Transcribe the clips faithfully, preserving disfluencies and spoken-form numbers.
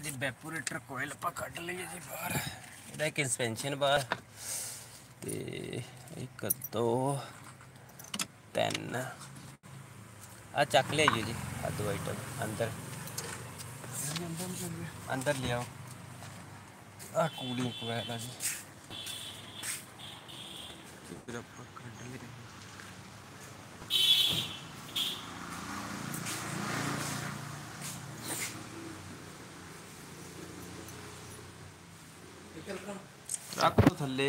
जी वैपोरेटर कोयल आप कढ़ लीए जी बाहर। ਇਹਦਾ ਇੱਕ ਇੰਸਪੈਂਸ਼ਨ ਬਾਹਰ ਤੇ ਇੱਕ ਦੋ ਤਿੰਨ ਆ ਚੱਕ ਲਿਆਈਓ ਜੀ ਆ ਦੋ ਆਈਟਮ ਅੰਦਰ अंदर ले आओ। आ कूलिंग कोयल है जी फिर आप कढ़ ले रख दो थले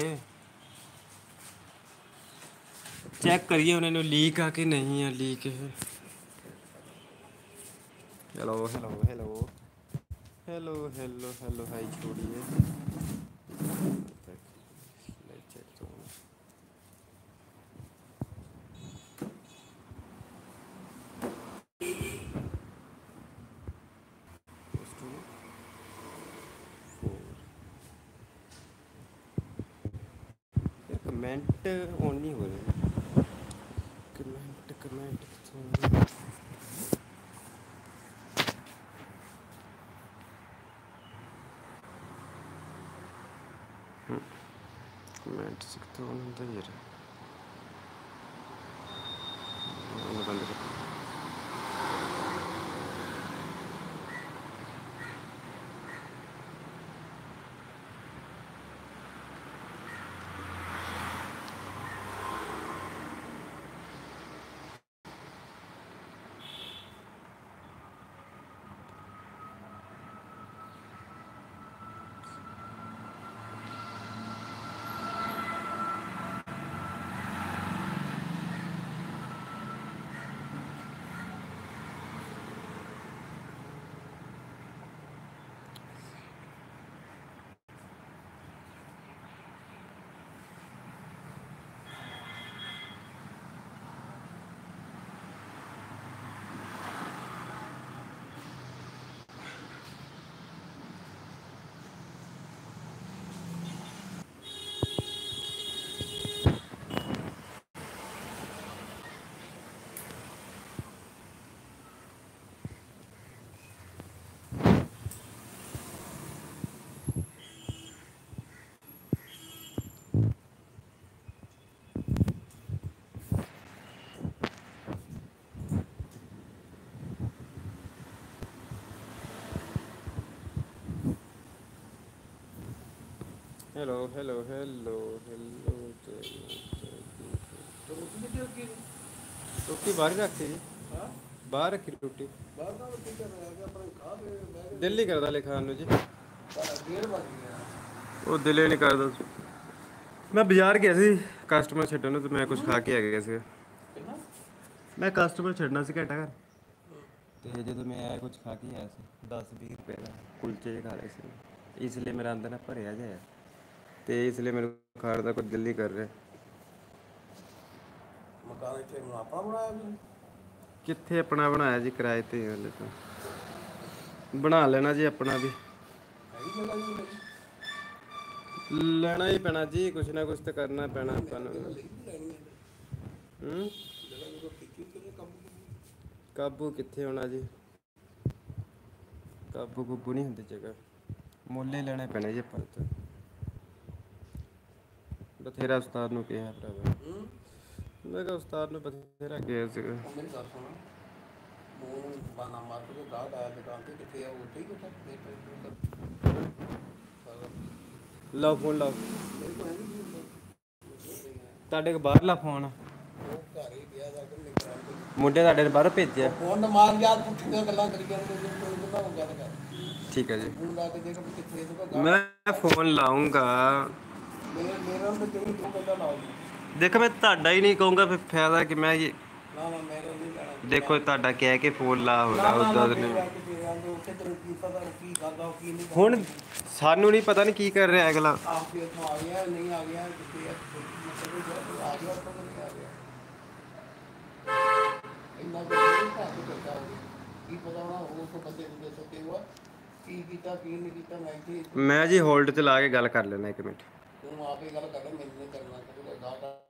चेक करिए उन्होंने लीक आ कि नहीं है। लीक है। Hello hello hello hello hello hello hi छोड़िए कमेंट ऑन नहीं हो रहे। कमेंट कमेंट कमेंट सकते हो यार बंद कर। हेलो हेलो हेलो हेलो रोटी बाहर रखी जी बाहर रखी रोटी दिल नहीं करता ले खाने जी वो दिल नहीं करता। मैं बाजार गया सी कस्टमर छड्डन तो मैं कुछ खा के आ गया सी। मैं कस्टमर छड्डना सी घंटा घर तो जो मैं आया कुछ खा के आया सी दस बीस रुपये का कुलचे खा रहे थे इसलिए मेरा अंदर ना भरिया जाए तो इसलिए मेरे खाने का कुछ दिल नहीं कर रहा। मकान इत्थे अपना बनाया कित्थे अपना बनाया जी किराए ते हले तो बना लेना जी अपना भी लेना ही पैना जी कुछ ना कुछ तो करना पैना हम्म काबू कित्थे होना जी काबू कूबू नहीं होंदी जगह मुल्ल ही लेने पैने जी अपन तो बथेरा उस्ताद नूं कहा भरावा मैं कहा उस्ताद नूं बथेरा कहा सीगा लो फोन लो ਤੁਹਾਡੇ ਬਾਹਰਲਾ ਫੋਨ ਮੁੰਡੇ ਤੁਹਾਡੇ ਨੇ ਬਾਹਰੋਂ ਭੇਜਿਆ ਫੋਨ ਮਾਰ ਯਾਰ ਪੁੱਠੀਆਂ ਗੱਲਾਂ ਕਰੀ ਜਾਂਦੇ ठीक है जी मैं फोन लाऊंगा देखो मैं ताड़ा ही नहीं कहूँगा फिर फायदा कि मैं ये देखो ताड़ा कह के फोन ला होगा हुण सानू नहीं पता नहीं की कर रहा है अगला मैं जी होल्ड च ला के गल कर लेना एक मिनट।